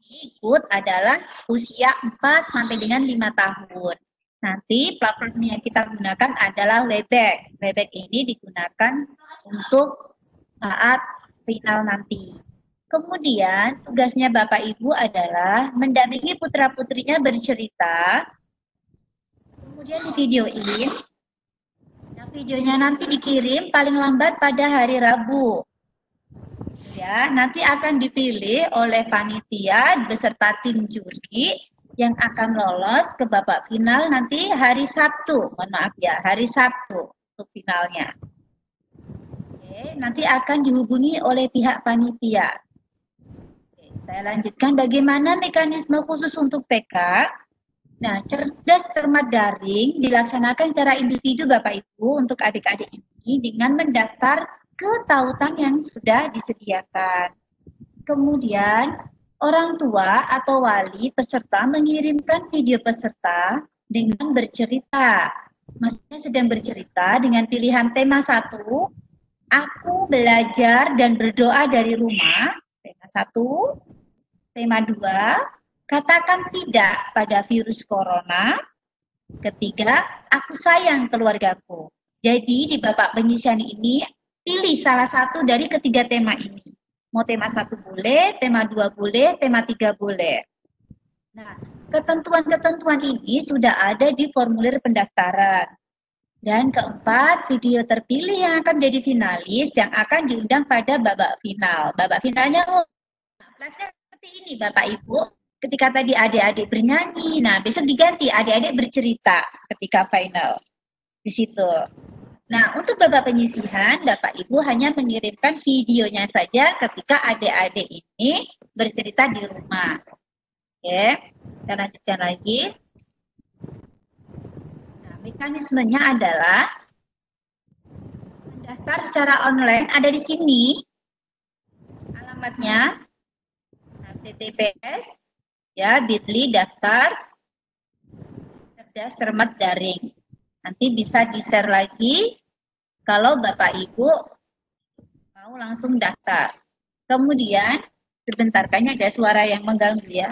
ikut adalah usia 4 sampai dengan 5 tahun. Nanti platform yang kita gunakan adalah Webex. Webex ini digunakan untuk saat final nanti. Kemudian tugasnya Bapak Ibu adalah mendampingi putra-putrinya bercerita, kemudian divideoin. Nah, videonya nanti dikirim paling lambat pada hari Rabu. Ya, nanti akan dipilih oleh panitia beserta tim juri yang akan lolos ke babak final nanti hari Sabtu. Mohon maaf ya, hari Sabtu untuk finalnya. Oke, nanti akan dihubungi oleh pihak panitia. Oke, saya lanjutkan bagaimana mekanisme khusus untuk PK. Nah, cerdas cermat daring dilaksanakan secara individu Bapak Ibu untuk adik-adik ini dengan mendaftar ke tautan yang sudah disediakan. Kemudian, orang tua atau wali peserta mengirimkan video peserta dengan bercerita. Maksudnya sedang bercerita dengan pilihan tema 1, aku belajar dan berdoa dari rumah, tema 1. Tema 2, katakan tidak pada virus corona. Ketiga, aku sayang keluargaku. Jadi di babak penyisian ini, pilih salah satu dari ketiga tema ini. Mau tema 1 boleh, tema 2 boleh, tema 3 boleh. Nah, ketentuan-ketentuan ini sudah ada di formulir pendaftaran. Dan keempat, video terpilih yang akan jadi finalis yang akan diundang pada babak final. Babak finalnya, seperti ini Bapak Ibu. Ketika tadi adik-adik bernyanyi, nah besok diganti adik-adik bercerita ketika final di situ. Nah, untuk babak penyisihan, Bapak Ibu hanya mengirimkan videonya saja ketika adik-adik ini bercerita di rumah. Oke, kita lanjutkan lagi. Nah, mekanismenya adalah mendaftar secara online ada di sini. Alamatnya https ya bit.ly daftar cerdas cermat daring. Nanti bisa di-share lagi kalau Bapak Ibu mau langsung daftar. Kemudian sebentar kayaknya ada suara yang mengganggu ya.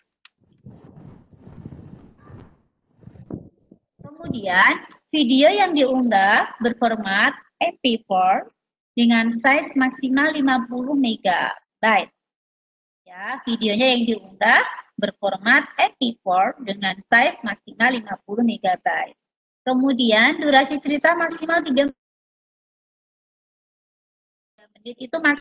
Kemudian video yang diunggah berformat MP4 dengan size maksimal 50 MB. Ya, videonya yang diunggah berformat MP4 dengan size maksimal 50 MB. Kemudian durasi cerita maksimal 3 menit itu masih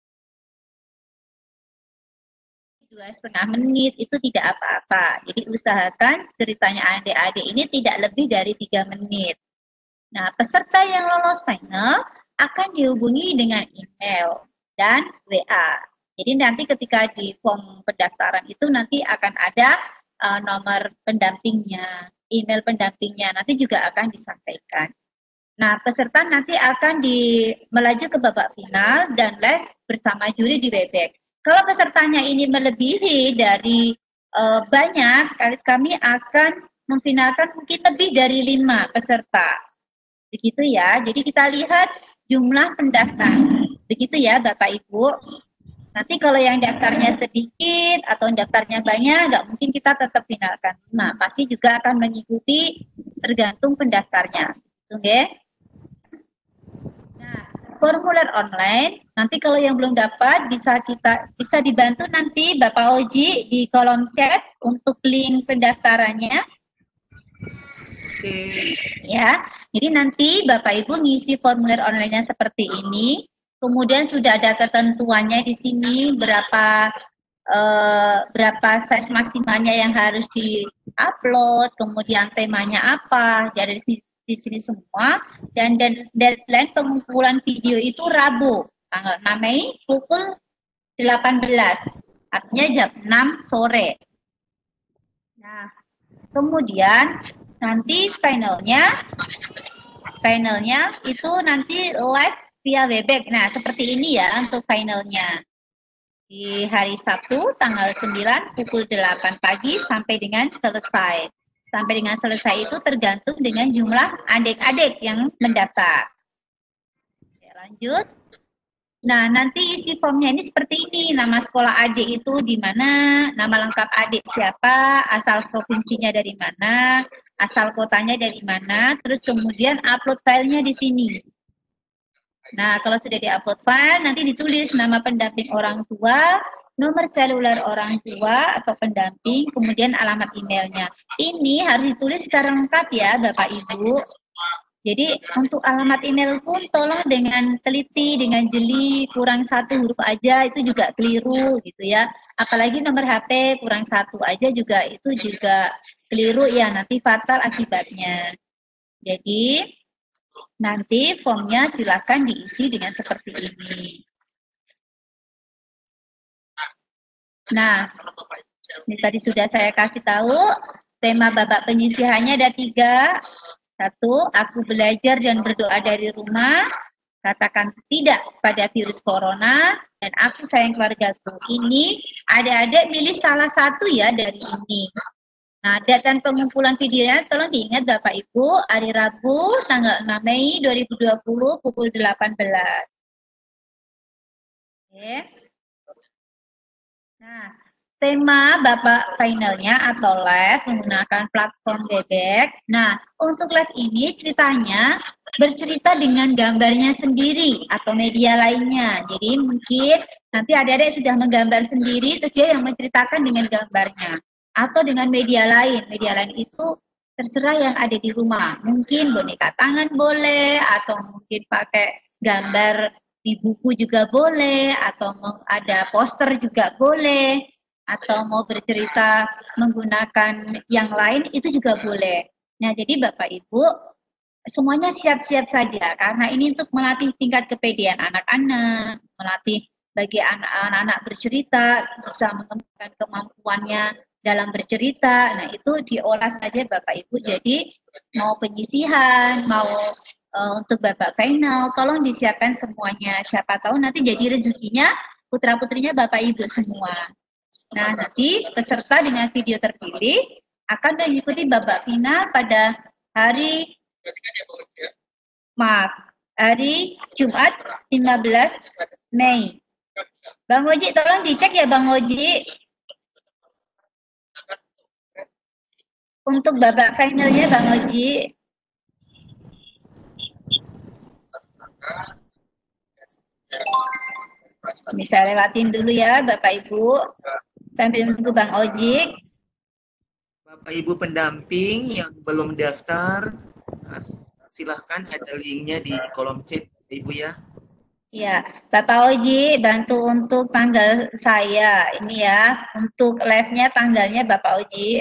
2,5 menit itu tidak apa-apa. Jadi usahakan ceritanya adik-adik ini tidak lebih dari 3 menit. Nah, peserta yang lolos final akan dihubungi dengan email dan WA. Jadi nanti ketika di form pendaftaran itu nanti akan ada nomor pendampingnya, email pendampingnya, nanti juga akan disampaikan. Nah, peserta nanti akan melaju ke babak final dan live bersama juri di Webex. Kalau pesertanya ini melebihi dari banyak, kami akan memfinalkan mungkin lebih dari 5 peserta. Begitu ya, jadi kita lihat jumlah pendaftar. Begitu ya Bapak Ibu. Nanti kalau yang daftarnya sedikit atau daftarnya banyak, nggak mungkin kita tetap finalkan. Nah, pasti juga akan mengikuti tergantung pendaftarnya. Oke? Nah, formulir online, nanti kalau yang belum dapat bisa dibantu nanti Bapak Oji di kolom chat untuk link pendaftarannya. Ya, jadi nanti Bapak Ibu ngisi formulir online-nya seperti ini. Kemudian sudah ada ketentuannya di sini berapa size maksimalnya yang harus di-upload, kemudian temanya apa, jadi di sini semua. Dan deadline pengumpulan video itu Rabu, tanggal 6 Mei pukul 18, artinya jam 6 sore. Nah, kemudian nanti finalnya itu nanti live via Webex. Nah, seperti ini ya untuk finalnya. Di hari Sabtu tanggal 9 pukul 8 pagi sampai dengan selesai. Sampai dengan selesai itu tergantung dengan jumlah adik-adik yang mendaftar. Ya, lanjut. Nah, nanti isi formnya ini seperti ini. Nama sekolah adik itu di mana, nama lengkap adik siapa, asal provinsinya dari mana, asal kotanya dari mana, terus kemudian upload filenya di sini. Nah, kalau sudah di-upload file, nanti ditulis nama pendamping orang tua, nomor seluler orang tua atau pendamping, kemudian alamat emailnya. Ini harus ditulis secara lengkap ya, Bapak Ibu. Jadi untuk alamat email pun tolong dengan teliti, dengan jeli, kurang satu huruf aja itu juga keliru gitu ya. Apalagi nomor HP kurang satu aja juga itu juga keliru ya, nanti fatal akibatnya. Jadi nanti formnya silakan diisi dengan seperti ini. Nah, ini tadi sudah saya kasih tahu, tema babak penyisihannya ada 3. 1, aku belajar dan berdoa dari rumah. Katakan tidak pada virus corona, dan aku sayang keluargaku. Ini adik-adik milih salah satu ya dari ini. Nah, data pengumpulan videonya tolong diingat Bapak Ibu, hari Rabu tanggal 6 Mei 2020 pukul 18. Oke. Nah, tema Bapak finalnya atau live menggunakan platform Bebek. Nah, untuk live ini ceritanya bercerita dengan gambarnya sendiri atau media lainnya. Jadi mungkin nanti adik-adik sudah menggambar sendiri, terus dia yang menceritakan dengan gambarnya. Atau dengan media lain. Media lain itu terserah yang ada di rumah. Mungkin boneka tangan boleh, atau mungkin pakai gambar di buku juga boleh, atau ada poster juga boleh, atau mau bercerita menggunakan yang lain itu juga boleh. Nah, jadi Bapak Ibu semuanya siap-siap saja karena ini untuk melatih tingkat kepedean anak-anak, melatih bagi anak-anak bercerita, bisa mengembangkan kemampuannya dalam bercerita. Nah, itu diolah saja Bapak Ibu. Jadi mau penyisihan, mau untuk Bapak final, tolong disiapkan semuanya. Siapa tahu nanti jadi rezekinya putra-putrinya Bapak Ibu semua. Nah, nanti peserta dengan video terpilih akan mengikuti babak final pada hari hari Jumat 15 Mei. Bang Oji, tolong dicek ya Bang Oji. Untuk babak finalnya Bang Oji. Bisa lewatin dulu ya Bapak Ibu. Sambil menunggu Bang Oji. Bapak Ibu pendamping yang belum daftar, silahkan ada linknya di kolom chat Ibu ya. Ya, Bapak Oji bantu untuk tanggal saya ini ya, untuk live-nya tanggalnya Bapak Oji.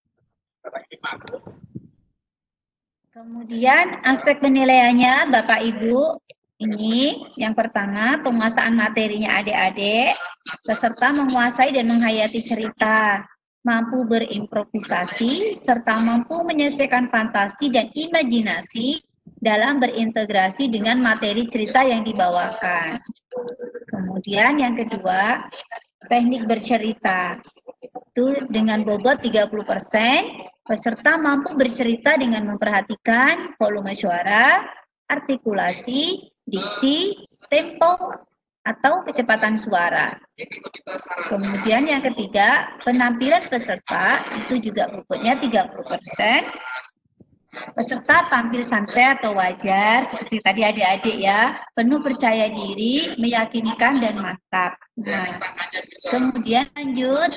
Kemudian aspek penilaiannya Bapak Ibu, ini yang pertama penguasaan materinya adik-adik, peserta menguasai dan menghayati cerita, mampu berimprovisasi, serta mampu menyesuaikan fantasi dan imajinasi dalam berintegrasi dengan materi cerita yang dibawakan. Kemudian yang kedua, teknik bercerita. Itu dengan bobot 30%, peserta mampu bercerita dengan memperhatikan volume suara, artikulasi, diksi, tempo, atau kecepatan suara. Kemudian yang ketiga, penampilan peserta itu juga bobotnya 30%. Peserta tampil santai atau wajar, seperti tadi adik-adik ya, penuh percaya diri, meyakinkan, dan mantap. Nah, kemudian lanjut.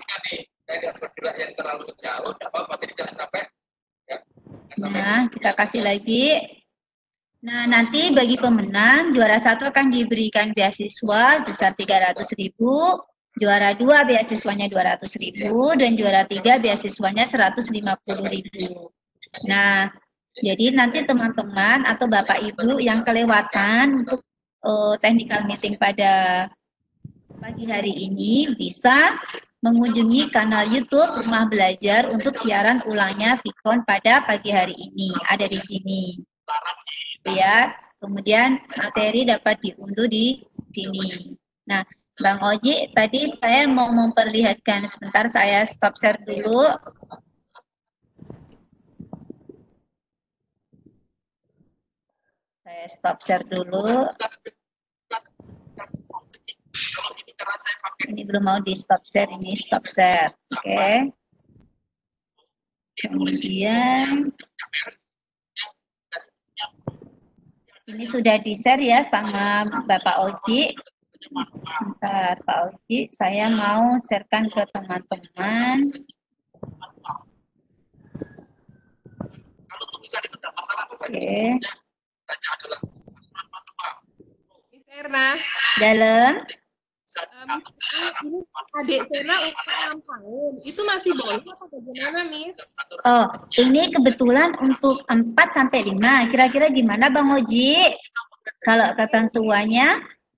Nah, kita kasih lagi. Nah, nanti bagi pemenang, juara 1 akan diberikan beasiswa besar 300.000, juara 2 beasiswanya 200.000, dan juara 3 beasiswanya 150.000. Nah, jadi nanti teman-teman atau Bapak Ibu yang kelewatan untuk technical meeting pada pagi hari ini bisa mengunjungi kanal YouTube Rumah Belajar untuk siaran ulangnya Vicon pada pagi hari ini. Ada di sini. Ya, kemudian materi dapat diunduh di sini. Nah, Bang Oji, tadi saya mau memperlihatkan sebentar, saya stop share dulu. Saya stop share dulu. Ini belum mau di stop share, ini stop share. Oke. Kemudian ini sudah di-share ya sama Bapak Oji. Bentar, Pak Oji, saya mau sharekan ke teman-teman. Oke. Miss Erna, Dalam. ini adik Sena umur 6 tahun. Itu masih boleh apa bagaimana, Miss? Oh, ini kebetulan untuk 4 sampai 5. Kira-kira gimana Bang Oji? Kalau ketentuannya?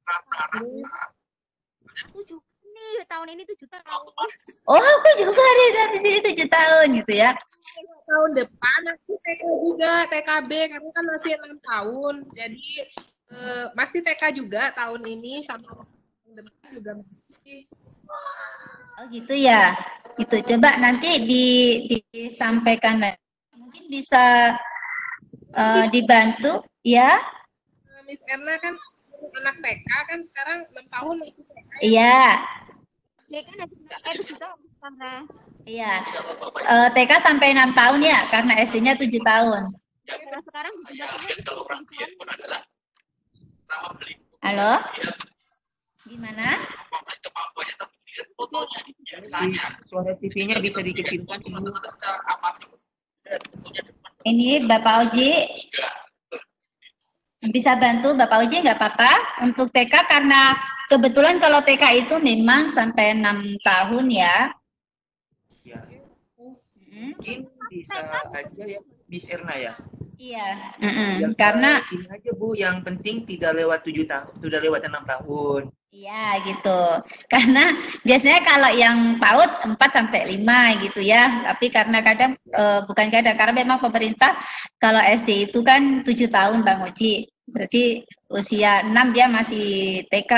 Aku juga nih tahun ini 7 tahun. Oh, aku juga di sini 7 tahun gitu ya. Tahun depan aku TK juga, TKB karena kan masih 6 tahun. Jadi masih TK juga tahun ini sama tahun depan juga masih. Oh gitu ya. Itu coba nanti disampaikan. Mungkin bisa dibantu ya. Miss Erna kan anak TK kan sekarang 6 tahun masih TK. Iya. Ya kan ada 7 tahun karena Iya. TK sampai 6 tahun ya, karena SD-nya 7 tahun. sekarang Halo? Gimana? Suara TV-nya bisa dikecilkan. Ini Bapak Oji. Bisa bantu Bapak Oji nggak apa-apa untuk TK karena kebetulan kalau TK itu memang sampai 6 tahun ya. Ya. Mungkin bisa aja ya, Miss Erna ya. Iya. Yang Karena ini aja Bu, yang penting tidak lewat 7 tahun, sudah lewat 6 tahun. iya gitu. Karena biasanya kalau yang PAUD 4 sampai 5 gitu ya. Tapi karena kadang bukan kadang karena memang pemerintah kalau SD itu kan 7 tahun Bang Oji. Berarti usia 6 dia masih TK.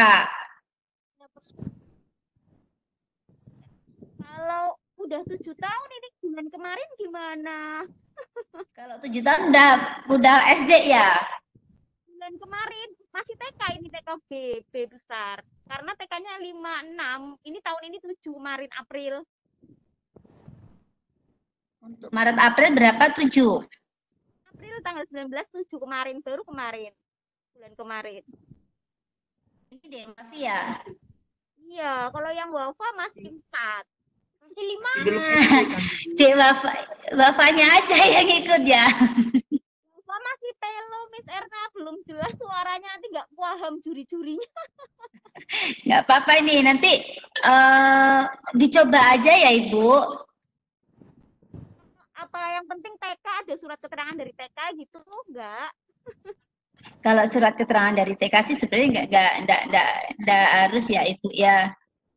kalau udah 7 tahun ini bulan kemarin gimana? Kalau 7 tahun udah SD ya. Bulan kemarin masih TK ini TKB B besar. Karena TK-nya 5, 6. Ini tahun ini 7 Maret April. Untuk Maret April berapa? 7. April tanggal 19 7 kemarin baru kemarin. Bulan kemarin. Ini deh masih ya. Iya, kalau yang Wafa masih 4. Masih 5. Belum SD kan, Bu? Dek bapaknya aja yang ikut ya. Wafa masih pelo Miss Erna belum jelas suaranya nanti nggak paham juri-jurinya. Nggak apa-apa ini nanti dicoba aja ya Ibu. Apa yang penting TK ada surat keterangan dari TK gitu enggak? Kalau surat keterangan dari TK sih sebenarnya nggak harus ya Ibu ya.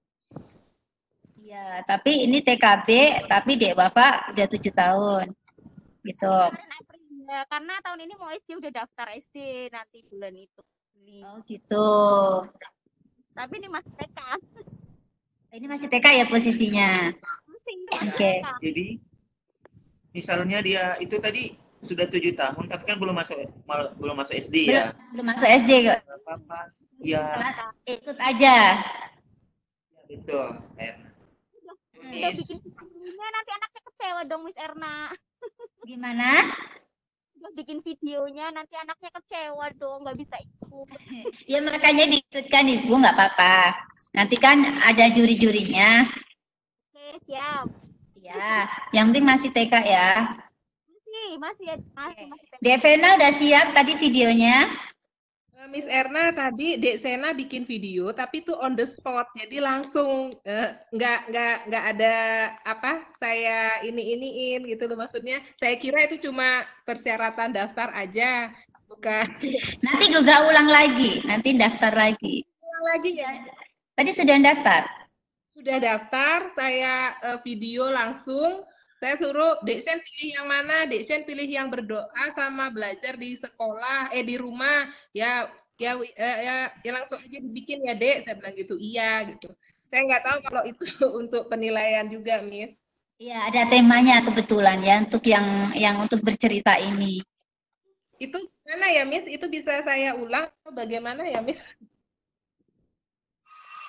Ya, tapi ini TKB, tapi Dek Wafa udah 7 tahun. Gitu. Kemarin April ya, karena tahun ini mau SD udah daftar SD nanti bulan itu. Oh gitu. Tapi ini masih TK. Ini masih TK ya posisinya. Masih Oke. TK. Jadi misalnya dia itu tadi sudah 7 tahun tapi kan belum masuk SD ya. Belum masuk SD kok. Nggak apa-apa. Ya, Ikut aja. betul. Udah bikin videonya nanti anaknya kecewa dong Miss Erna. Gimana? Udah bikin videonya nanti anaknya kecewa dong nggak bisa ikut. Ya makanya diikutkan Ibu nggak apa-apa. Nanti kan ada juri-jurinya. Oke siap. Ya, yang penting masih TK ya. Masih TK. Devena udah siap tadi videonya? Miss Erna tadi Dek Sena bikin video tapi itu on the spot jadi langsung nggak ada apa saya iniin gitu loh maksudnya saya kira itu cuma persyaratan daftar aja bukan Nanti juga ulang lagi, nanti daftar lagi. ulang lagi ya. Tadi sudah daftar? Sudah daftar saya video langsung saya suruh Dek Sen pilih yang mana, Dek Sen pilih yang berdoa sama belajar di sekolah, di rumah, ya langsung aja dibikin ya Dek, saya bilang gitu, iya gitu. Saya nggak tahu kalau itu untuk penilaian juga, Miss. Iya, ada temanya kebetulan ya untuk yang untuk bercerita ini. Itu mana ya, Miss? Itu bisa saya ulang? Bagaimana ya, Miss?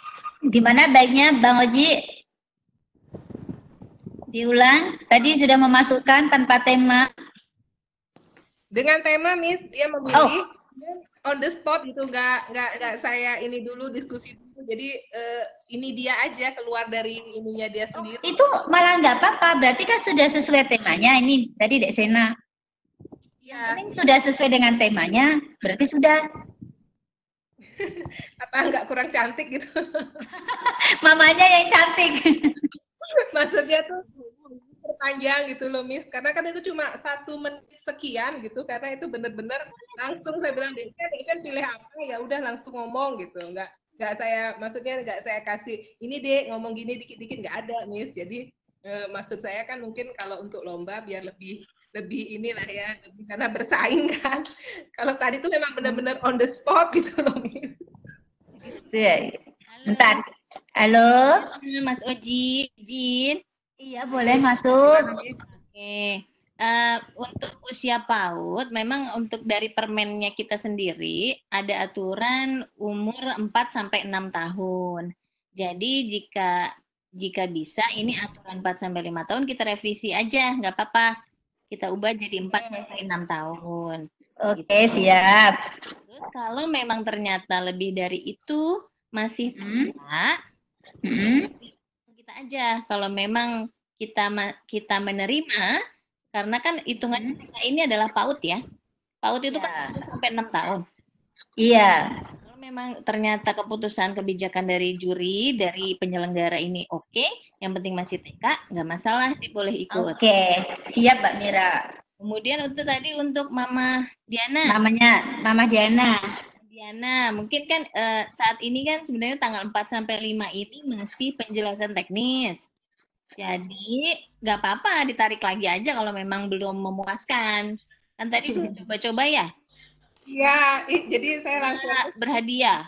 Gimana baiknya Bang Oji? Diulang. Tadi sudah memasukkan tanpa tema. Dengan tema, Miss, dia memilih on the spot gitu, nggak saya ini dulu diskusi dulu. Jadi ini dia aja keluar dari ininya dia sendiri. Itu malah nggak apa-apa. Berarti kan sudah sesuai temanya. Ini tadi Dek Sena. Ya, Ini sudah sesuai dengan temanya. Berarti sudah. apa nggak kurang cantik gitu? Mamanya yang cantik. Maksudnya tuh perpanjang gitu loh, Miss. Karena kan itu cuma 1 menit sekian gitu. Karena itu bener-bener langsung saya bilang, Dek, pilih apa, ya udah langsung ngomong gitu. Nggak saya, maksudnya nggak saya kasih, ini Dek, ngomong gini dikit-dikit, nggak ada, Miss. Jadi maksud saya kan mungkin kalau untuk lomba biar lebih inilah ya, lebih karena bersaing kan. Kalau tadi tuh memang benar-benar on the spot gitu loh, Miss. Bentar. Halo. Mas Oji, izin. Iya, boleh masuk. Oke. Untuk usia PAUD, memang untuk dari permennya kita sendiri ada aturan umur 4 sampai 6 tahun. Jadi jika bisa ini aturan 4 sampai 5 tahun kita revisi aja, nggak apa-apa. Kita ubah jadi 4 sampai 6 tahun. Oke, siap. Terus kalau memang ternyata lebih dari itu masih tidak, kita aja. Kalau memang kita menerima, karena kan hitungannya ini adalah PAUD ya. PAUD itu kan sampai 6 tahun. Iya. Kalau memang ternyata keputusan kebijakan dari juri, dari penyelenggara ini oke, yang penting masih TK, nggak masalah, boleh ikut. Oke, siap Mbak Mira. Kemudian untuk Mama Diana. Namanya Mama Diana. Diana, mungkin kan saat ini kan sebenarnya tanggal 4 sampai 5 ini masih penjelasan teknis. Jadi nggak apa-apa ditarik lagi aja kalau memang belum memuaskan. Kan tadi tuh coba-coba ya? Iya, jadi saya langsung berhadiah.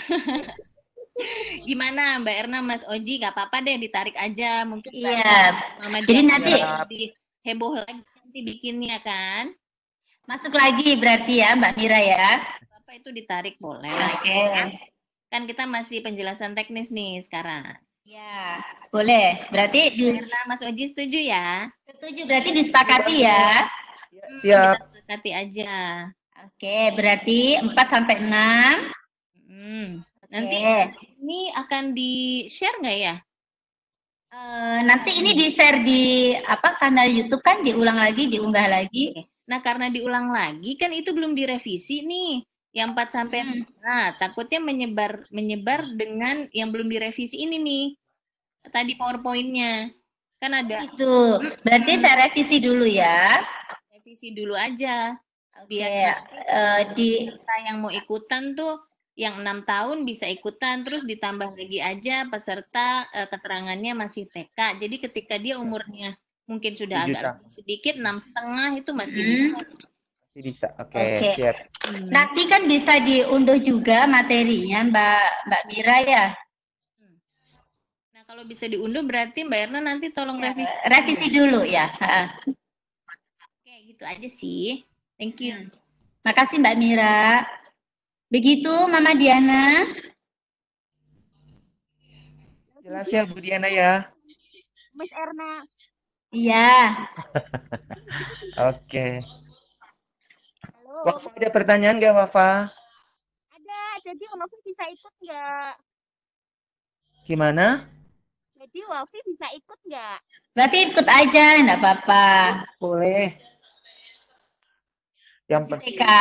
Gimana Mbak Erna, Mas Oji, nggak apa-apa deh ditarik aja. Mungkin iya. Mama jadi Diana nanti heboh lagi nanti bikinnya kan. Masuk lagi berarti ya Mbak Mira ya. Apa itu ditarik boleh. Oke. Kan kita masih penjelasan teknis nih sekarang. Ya, boleh. Berarti Erna, Mas Oji setuju ya? setuju, berarti disepakati ya. Siap. Kita sepakati aja. Oke, berarti 4 sampai 6. Nanti ini akan di-share nggak ya? Nanti ini di-share di kanal YouTube kan, diulang lagi, diunggah lagi. Nah, karena diulang lagi kan itu belum direvisi nih. Yang 4 sampai nah, takutnya menyebar dengan yang belum direvisi ini nih. Tadi PowerPoint-nya. Kan ada Itu. Berarti saya revisi dulu ya. revisi dulu aja. Oke. Kita yang mau ikutan tuh yang 6 tahun bisa ikutan, terus ditambah lagi aja peserta keterangannya masih TK. Jadi ketika dia umurnya mungkin sudah agak lebih sedikit, 6,5 itu masih bisa. Bisa, oke. Siap. Nanti kan bisa diunduh juga materinya Mbak Mira ya. Nah kalau bisa diunduh berarti Mbak Erna nanti tolong revisi. Revisi dulu ya. Oke, gitu aja sih. Thank you. Makasih Mbak Mira. Begitu Mama Diana. Jelas ya Bu Diana ya. Miss Erna. Iya. Oke. Halo. Wafa ada pertanyaan nggak Wafa? Ada. Jadi Wafi bisa ikut nggak? Gimana? Jadi Wafi bisa ikut nggak? Berarti ikut aja, enggak apa-apa. Boleh. Yang penting. TK.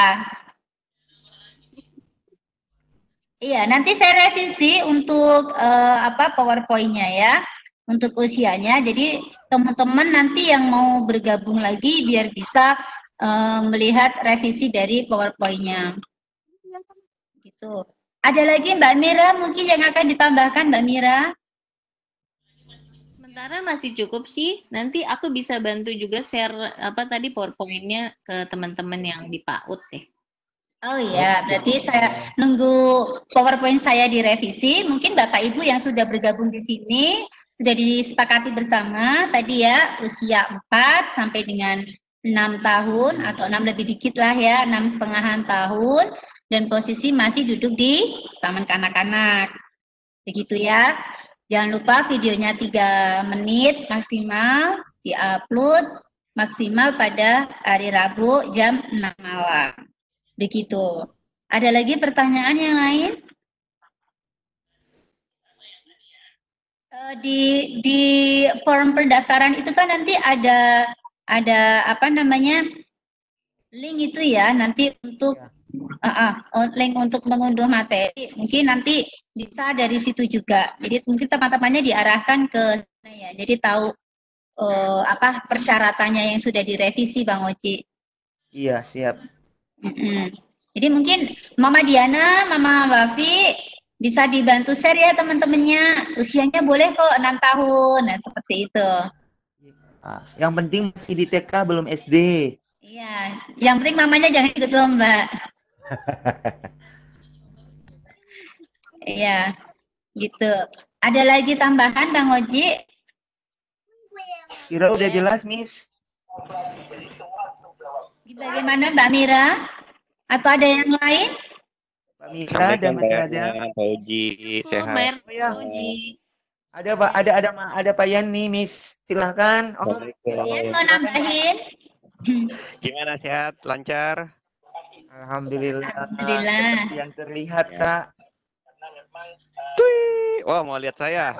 Iya, nanti saya revisi untuk PowerPoint-nya ya, untuk usianya. Jadi teman-teman nanti yang mau bergabung lagi biar bisa melihat revisi dari PowerPoint-nya. Gitu. Ada lagi Mbak Mira mungkin yang akan ditambahkan Mbak Mira? Sementara masih cukup sih. Nanti aku bisa bantu juga share PowerPoint-nya ke teman-teman yang di PAUD deh. Oh iya, berarti saya nunggu PowerPoint saya direvisi. Mungkin Bapak Ibu yang sudah bergabung di sini sudah disepakati bersama tadi ya, usia 4 sampai dengan 6 tahun atau 6 lebih dikit lah ya, 6,5 tahun dan posisi masih duduk di taman kanak-kanak. Begitu ya. Jangan lupa videonya 3 menit maksimal, diupload maksimal pada hari Rabu jam 6 malam. Begitu. Ada lagi pertanyaan yang lain? Di form pendaftaran itu kan nanti ada apa namanya, link itu ya, nanti untuk link untuk mengunduh materi. Mungkin nanti bisa dari situ juga. Jadi mungkin teman-temannya diarahkan ke sana ya. Jadi tahu apa persyaratannya yang sudah direvisi, Bang Oci. Iya, siap. Jadi mungkin Mama Diana, Mama Wafi bisa dibantu share ya teman-temannya. Usianya boleh kok 6 tahun. Nah, seperti itu. Yang penting masih di TK, belum SD. Iya, yang penting mamanya jangan ikut lomba. Iya, gitu. Ada lagi tambahan, Bang Oji? Kira udah jelas, Miss. Bagaimana Mbak Mira? Atau ada yang lain? Mbak Mira dan Mas Radha. Pak Uji, sehat. Oh, ya. Ada Pak, ada Pak Yani nih, Miss. Silahkan. Oh, Yan mau nambahin? Gimana, sehat? Lancar? Alhamdulillah. Alhamdulillah. Seperti yang terlihat, Kak. Tui. Wah, mau lihat saya.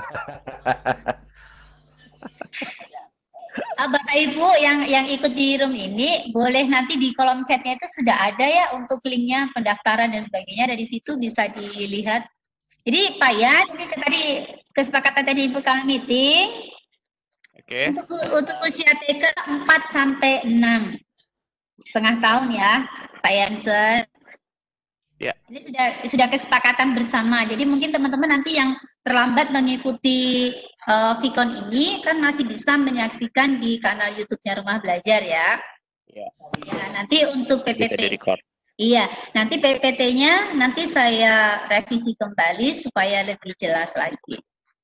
Bapak Ibu yang ikut di room ini, boleh nanti di kolom chatnya itu sudah ada ya untuk linknya, pendaftaran dan sebagainya. Dari situ bisa dilihat. Jadi Pak Yan, ini tadi kesepakatan tadi Ibu kami meeting. Oke. Untuk usia TK 4 sampai 6. Setengah tahun ya, Pak Yansen. Ya. Ini sudah kesepakatan bersama. Jadi mungkin teman-teman nanti yang terlambat mengikuti Vicon ini kan masih bisa menyaksikan di kanal YouTube-nya Rumah Belajar ya. Ya. Ya, nanti untuk Bisa PPT. di-record. Iya, nanti PPT-nya nanti saya revisi kembali supaya lebih jelas lagi.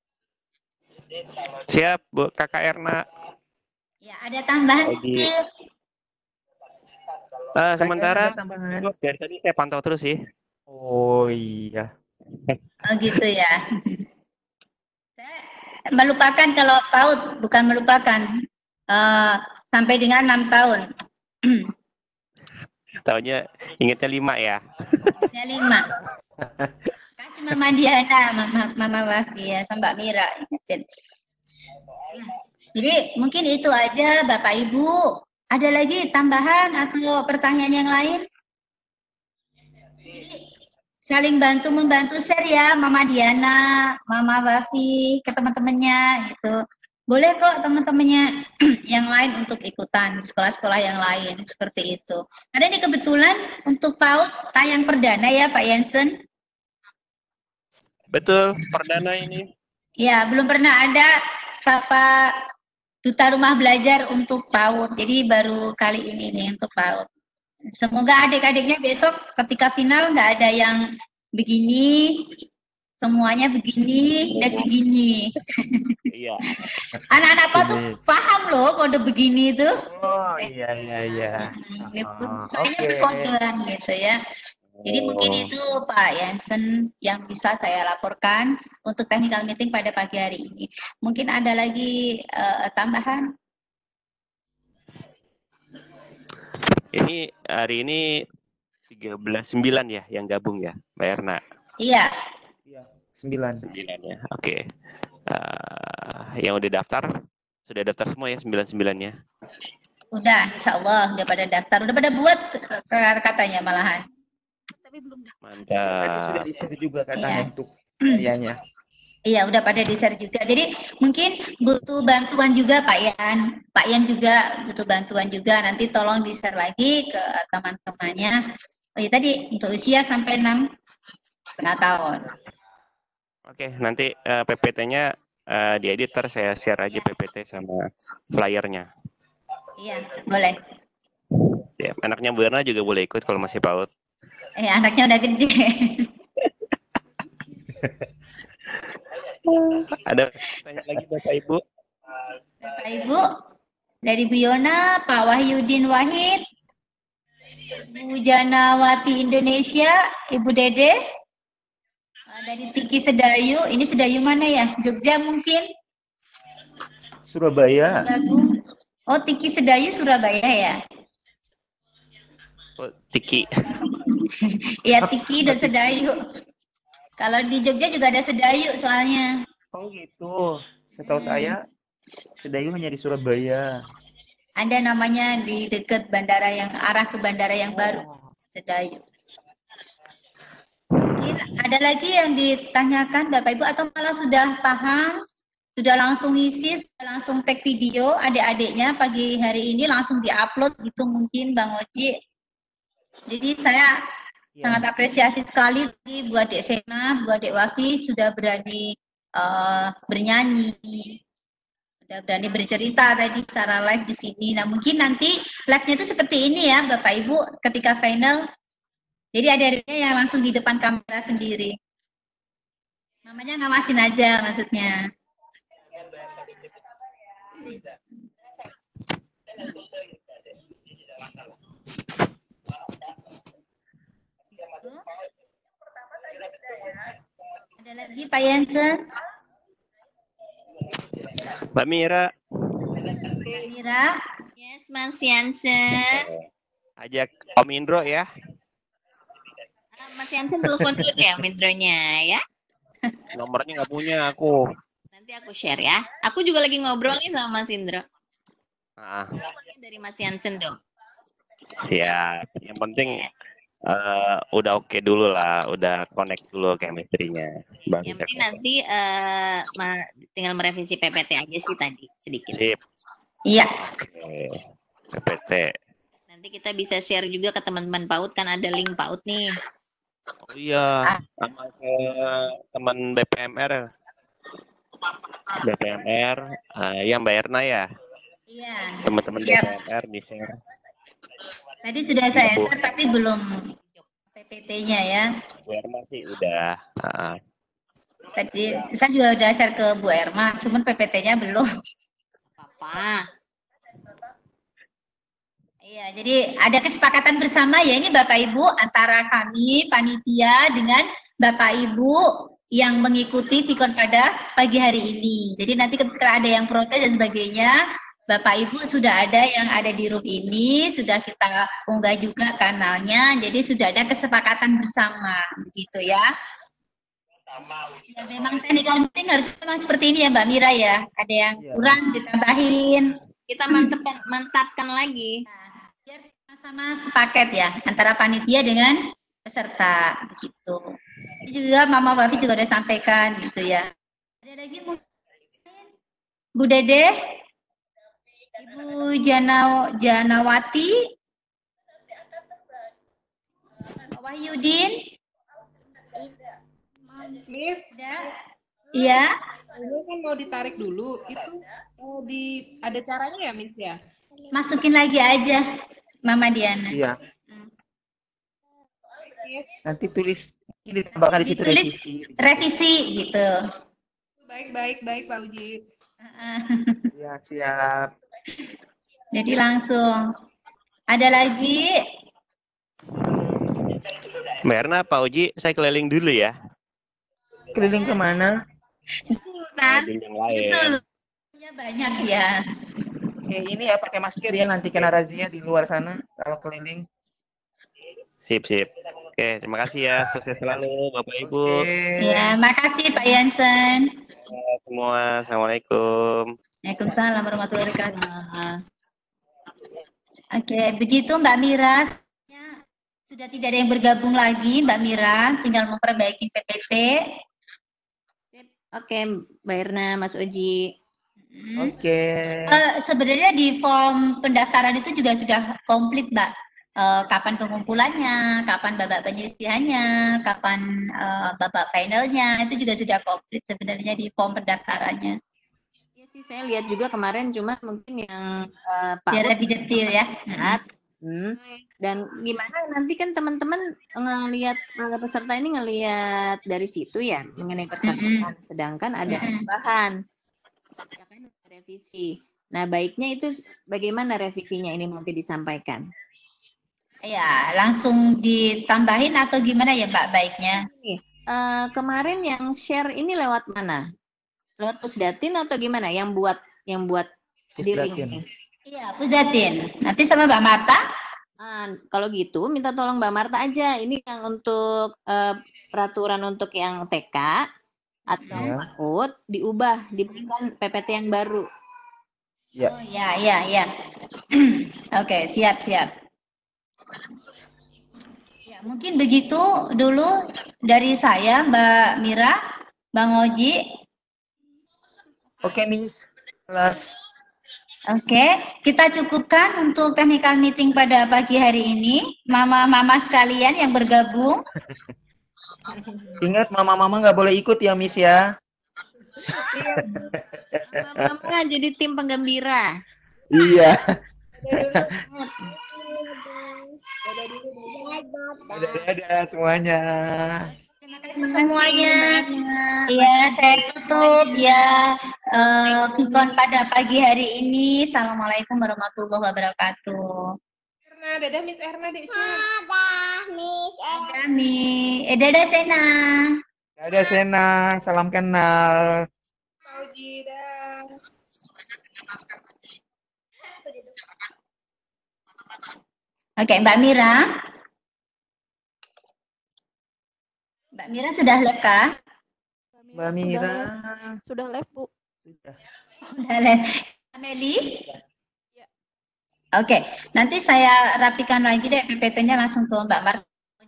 Siap, Bu Kakak Erna. Ya, ada tambahan Oji. kecil. Sementara Ada tambahan. dari tadi saya pantau terus sih. Oh iya. Oh gitu ya. Saya melupakan kalau PAUD, bukan melupakan. Sampai dengan 6 tahun. Tahunya ingetnya 5 ya. Ya 5. Kasih Mama Diana, Mama Wafi ya, sama Mbak Mira. Ingetin. Ya. Jadi mungkin itu aja Bapak Ibu. Ada lagi tambahan atau pertanyaan yang lain? Saling bantu-membantu share ya, Mama Diana, Mama Wafi, ke teman-temannya gitu. Boleh kok teman-temannya yang lain untuk ikutan, sekolah-sekolah yang lain, seperti itu. Ada nih kebetulan untuk PAUD tayang perdana ya Pak Yansen? Betul, perdana ini. Ya, belum pernah ada Sapa Duta Rumah Belajar untuk PAUD, jadi baru kali ini nih untuk PAUD. Semoga adik-adiknya besok ketika final nggak ada yang begini, semuanya begini dan begini. Iya. Anak-anak apa tuh paham loh kode begini itu. Oh iya. Gitu. Oke. Ini kodean gitu ya. Jadi mungkin itu Pak Yansen yang bisa saya laporkan untuk technical meeting pada pagi hari ini. Mungkin ada lagi tambahan? Ini hari ini 13.9 ya yang gabung ya, Mbak Erna. Iya. 9. 9 ya. Oke. Yang udah daftar sudah daftar semua ya 99-nya. Udah, insya Allah udah pada daftar, udah pada buat katanya malahan. Tapi belum dah. Tadi sudah Mantap. di-share juga katanya Iya. untuk kayaknya. Iya, udah pada di-share juga. Jadi mungkin butuh bantuan juga Pak Yan. Pak Yan juga butuh bantuan juga. Nanti tolong di-share lagi ke teman-temannya. Oh iya tadi untuk usia sampai 6,5 tahun. Oke, nanti PPT-nya di editor saya share aja PPT sama flyernya. Iya, boleh. Ya, anaknya Bu Erna juga boleh ikut kalau masih PAUD. Anaknya udah gede. Ada tanya lagi Bapak Ibu? Bapak Ibu, dari Bu Yona, Pak Wahyudin Wahid, Bu Janawati Indonesia, Ibu Dede, Dari Tiki Sedayu, ini Sedayu mana ya? Jogja mungkin? Surabaya. Gabung. Oh, Tiki Sedayu Surabaya ya? Oh, Tiki. Iya, Tiki dan Sedayu. Kalau di Jogja juga ada Sedayu soalnya. Oh gitu. Setahu saya Sedayu hanya di Surabaya. Ada namanya di dekat bandara yang arah ke bandara yang baru, Sedayu. Mungkin ada lagi yang ditanyakan Bapak Ibu atau malah sudah paham, sudah langsung isi, sudah langsung tag video adik-adiknya pagi hari ini langsung diupload gitu mungkin Bang Oji. Jadi saya sangat apresiasi sekali buat Dek Sena, buat Dek Wafi sudah berani bernyanyi, sudah berani bercerita tadi secara live di sini. Nah mungkin nanti live-nya itu seperti ini ya Bapak Ibu ketika final. Jadi adik-adiknya yang langsung di depan kamera sendiri. Namanya ngawasin aja maksudnya. Ada lagi Pak Yansen? Mbak Mira, Mbak Mira? Yes, Mas Yansen. ajak Om Indro ya. Mas Yansen telepon dulu deh Om Indronya ya. Nomornya nggak punya aku. Nanti aku share ya. Aku juga lagi ngobrol nih sama Mas Indro. Nah, Nomornya dari Mas Yansen dong. siap. Yang penting udah oke dulu lah, udah connect dulu chemistry-nya. Baru Yang saya penting nanti tinggal merevisi PPT aja sih tadi sedikit. sip. Iya. Oke. PPT. Nanti kita bisa share juga ke teman-teman PAUD, kan ada link PAUD nih. Oh iya, sama ke teman BPMR. BPMR, yang Mbak Erna ya. Iya. Teman-teman Siap. BPMR di share. Tadi sudah saya share tapi belum PPT-nya ya. Bu Erna sih udah. Tadi saya juga udah share ke Bu Erma, cuman PPT-nya belum. Apa? Iya, jadi ada kesepakatan bersama ya ini Bapak Ibu antara kami panitia dengan Bapak Ibu yang mengikuti Vikon pada pagi hari ini. Jadi nanti ketika ada yang protes dan sebagainya, Bapak Ibu sudah ada yang ada di room ini, sudah kita unggah juga kanalnya, jadi sudah ada kesepakatan bersama, begitu ya. Ya memang technical meeting harus memang seperti ini ya Mbak Mira ya, ada yang kurang ditambahin. Kita mantapkan lagi. Nah, biar sama-sama sepaket ya antara panitia dengan peserta begitu. Ini juga Mama Wafi juga udah sampaikan gitu ya. Ada lagi mungkin Bu Dede, Ibu Janawati, Pak Wahyudin, Miss, iya. ini kan mau ditarik dulu. Itu ada caranya ya, Miss ya? Masukin lagi aja, Mama Diana. Iya. Nanti tulis ditambahkan di situ Ditulis revisi. revisi gitu. Baik, Pak Uji. Iya, siap. Jadi langsung. Ada lagi? Mbak Erna, Pak Uji, saya keliling dulu ya. Keliling kemana? Sultan. Keliling yang lain. Ya banyak ya. Ini ya pakai masker ya, nanti kena razia di luar sana kalau keliling. Sip. Oke, terima kasih ya. Sukses selalu Bapak Ibu. Ya, makasih Pak Yansen. Semua, Assalamualaikum. Waalaikumsalam warahmatullahi wabarakatuh. Oke, begitu Mbak Mira. Sudah tidak ada yang bergabung lagi, Mbak Mira. Tinggal memperbaiki PPT. Oke, Mbak Erna, Mas Uji. Oke. Sebenarnya di form pendaftaran itu juga sudah komplit, Mbak. Kapan pengumpulannya, kapan babak penyisihannya, kapan babak finalnya, itu juga sudah komplit sebenarnya di form pendaftarannya. Iya sih, saya lihat juga kemarin, cuma mungkin yang Pak Biar lebih detail ya. Dan gimana nanti kan teman-teman ngelihat para peserta ini ngelihat dari situ ya mengenai persyaratan, sedangkan ada tambahan, ya kan, revisi. Nah, baiknya itu bagaimana revisinya ini nanti disampaikan? Ya, langsung ditambahin atau gimana ya Mbak baiknya? kemarin yang share ini lewat mana? Lewat Pusdatin atau gimana? Yang buat di link Pusdatin. ini? Iya, Pusdatin. Nanti sama Mbak Marta. Kalau gitu minta tolong Mbak Marta aja. Ini yang untuk peraturan untuk yang TK atau Ya. PAUD diubah, diberikan PPT yang baru. Ya. Oh, ya. Oke, siap. Ya, mungkin begitu dulu dari saya, Mbak Mira, Bang Oji. Oke, Miss. Kelas. Oke, kita cukupkan untuk technical meeting pada pagi hari ini. Mama-mama sekalian yang bergabung. Ingat, mama-mama nggak boleh ikut ya, Miss ya. Mama jadi tim penggembira. Iya. Dadah. Dadah semuanya. Terima kasih semuanya. Iya, saya tutup ya Vicon pada pagi hari ini. Assalamualaikum warahmatullahi wabarakatuh. Dadah Miss Erna, Dek Sen. Dadah Sena. Dadah Senang, salam kenal. Pak Uji, dah. Oke, Mbak Mira. Mbak Mira sudah live kah? Mbak Mira. Sudah live, Bu. Sudah. Sudah live. Meli? Oke, nanti saya rapikan lagi deh PPT-nya langsung ke Mbak Marta.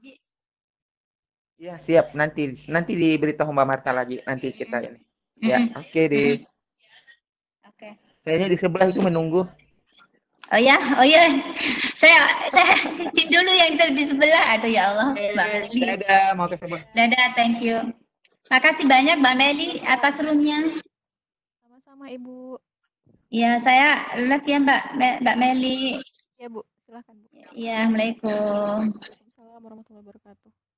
Iya, siap. Nanti diberitahu Mbak Marta lagi. Nanti kita ini. Ya, oke deh. Oke. Kayaknya di sebelah itu menunggu. Oh ya. Saya izin dulu yang di sebelah. Aduh ya Allah, Mbak Meli. Dadah, mau ke sebelah. Dadah, thank you. Makasih banyak Mbak Meli atas room-nya. Sama-sama, Ibu. Ya, saya live ya Mbak Meli. Ya, Bu. Silakan, Bu. Ya, Assalamualaikum. Waalaikumsalam warahmatullahi wabarakatuh.